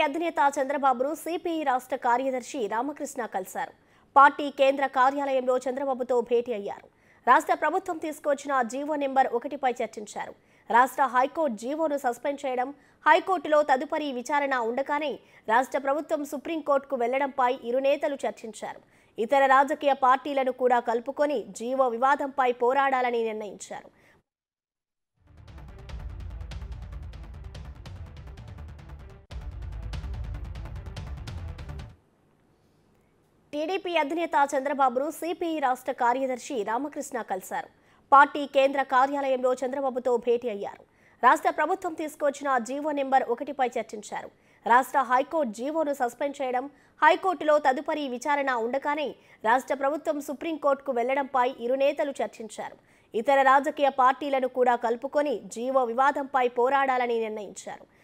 అధినేత చంద్రబాబును సిపిఐ రాష్ట్ర కార్యదర్శి రామకృష్ణ కలిశారు. పార్టీ కేంద్ర కార్యాలయంలో చంద్రబాబుతో భేటీ అయ్యారు. రాష్ట్ర ప్రభుత్వం తీసుకొచ్చిన జీవో నెంబర్ 1పై చర్చించారు. రాష్ట్ర హైకోర్టు జీవోను సస్పెండ్ చేయడం, హైకోర్టులో తదుపరి విచారణ ఉండగానే రాష్ట్ర ప్రభుత్వం సుప్రీంకోర్టుకు వెళ్లడంపై ఇరు నేతలు చర్చించారు. ఇతర రాజకీయ పార్టీలను కూడా కలుపుకొని జీవో వివాదంపై పోరాడాలని నిర్ణయించారు. టీడీపీ అధినేత చంద్రబాబును సిపిఐ రాష్ట్ర కార్యదర్శి రామకృష్ణ కలిశారు. పార్టీ కేంద్ర కార్యాలయంలో చంద్రబాబుతో భేటీ అయ్యారు. రాష్ట్ర ప్రభుత్వం తీసుకొచ్చిన జీవో నెంబర్ 1పై చర్చించారు. రాష్ట్ర హైకోర్టు జీవోను సస్పెండ్ చేయడం, హైకోర్టులో తదుపరి విచారణ ఉండగానే రాష్ట్ర ప్రభుత్వం సుప్రీంకోర్టుకు వెళ్లడంపై ఇరు నేతలు చర్చించారు. ఇతర రాజకీయ పార్టీలను కూడా కలుపుకొని జీవో వివాదంపై పోరాడాలని నిర్ణయించారు.